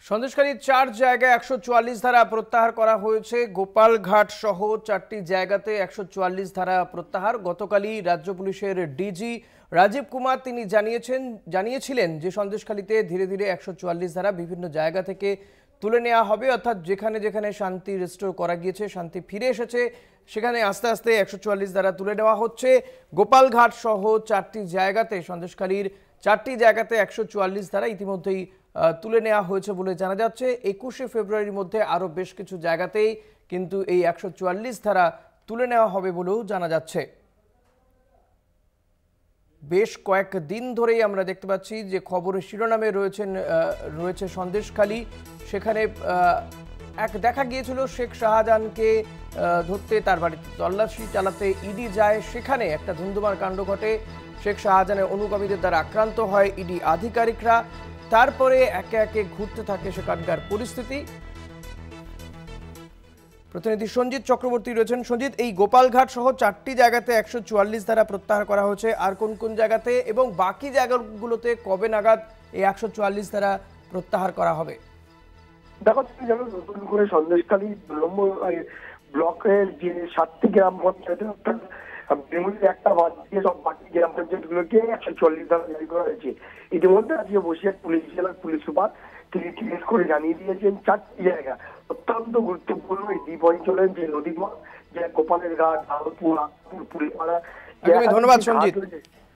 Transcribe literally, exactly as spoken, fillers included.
সন্দেশখালীর চার জায়গায় একশো চুয়াল্লিশ ধারা প্রত্যাহার করা হয়েছে। গোপালঘাট সহ চারটি জায়গাতে একশো চুয়াল্লিশ ধারা প্রত্যাহার। গতকালই রাজ্য পুলিশের ডিজি রাজীব কুমার তিনি জানিয়েছেন জানিয়েছিলেন যে সন্দেশখালীতে ধীরে ধীরে একশো চুয়াল্লিশ ধারা বিভিন্ন জায়গা থেকে তুলে নেওয়া হবে, অর্থাৎ যেখানে যেখানে শান্তি রেস্টোর করা গিয়েছে, শান্তি ফিরে এসেছে, সেখানে আস্তে আস্তে একশো চুয়াল্লিশ ধারা তুলে নেওয়া হচ্ছে। গোপালঘাট সহ চারটি জায়গাতে সন্দেশখালীর চারটি জায়গাতে একশো চুয়াল্লিশ ধারা ইতিমধ্যেই তুলে নেওয়া হয়েছে বলে জানা যাচ্ছে। একুশে ফেব্রুয়ারির মধ্যে আরও বেশ কিছু জায়গাতেই কিন্তু এই একশো চুয়াল্লিশ ধারা তুলে নেওয়া হবে বলেও জানা যাচ্ছে। বেশ কয়েক দিন ধরেই আমরা দেখতে পাচ্ছি যে খবরের শিরোনামে রয়েছেন রয়েছে সন্দেশখালী। সেখানে এক দেখা গিয়েছিল শেখ শাহজাহানকে ধরতে তার বাড়িতে তল্লাশি চালাতে ইডি যায়, সেখানে একটা ধুন্ধুমার কাণ্ড ঘটে। শেখ শাহজাহানের অনুগামীদের দ্বারা আক্রান্ত হয় ইডি আধিকারিকরা। তারপরে একে একে ঘুরতে থাকে সেখানকার পরিস্থিতি। প্রতিনিধি সঞ্জিত চক্রবর্তী রয়েছেন। সঞ্জিত, এই গোপালঘাট সহ চারটি জায়গাতে একশো চুয়াল্লিশ ধারা প্রত্যাহার করা হয়েছে, আর কোন কোন জায়গাতে এবং বাকি জায়গাগুলোতে কবে নাগাদ এই একশো চুয়াল্লিশ ধারা প্রত্যাহার করা হবে? দেখো, তুমি জানো নতুন করে সন্দেশখালী ব্লকের যে সাতটি গ্রাম পঞ্চায়েত একটা বাদ দিয়ে সব বাকি গ্রাম পঞ্চায়েত গুলোকে একশো চল্লিশ ধারা জারি করা হয়েছে। ইতিমধ্যে আজকে বসিরহাট পুলিশ জেলার পুলিশ সুপার তিনি টিএস করে জানিয়ে দিয়েছেন চারটি জায়গা অত্যন্ত গুরুত্বপূর্ণ এই দ্বীপ অঞ্চলের যে নদীপথ, যে গোপালের ঘাট, ভারতপুর, পুরীপাড়া। ধন্যবাদ সঞ্জিত।